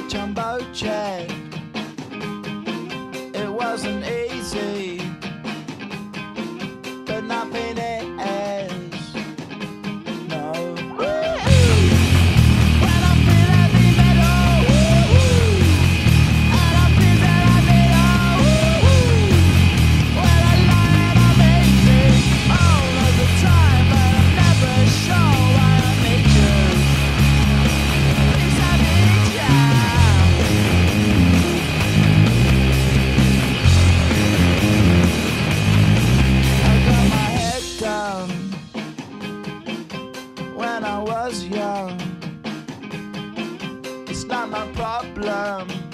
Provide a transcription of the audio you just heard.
jumbo jet. It wasn't easy, but nothing is. No. When I feel heavy metal, and I feel that I need when I lie and I'm easy all of the time, but I'm never sure why I need you. Please, I need you. I got my head down when I was young. It's not my problem.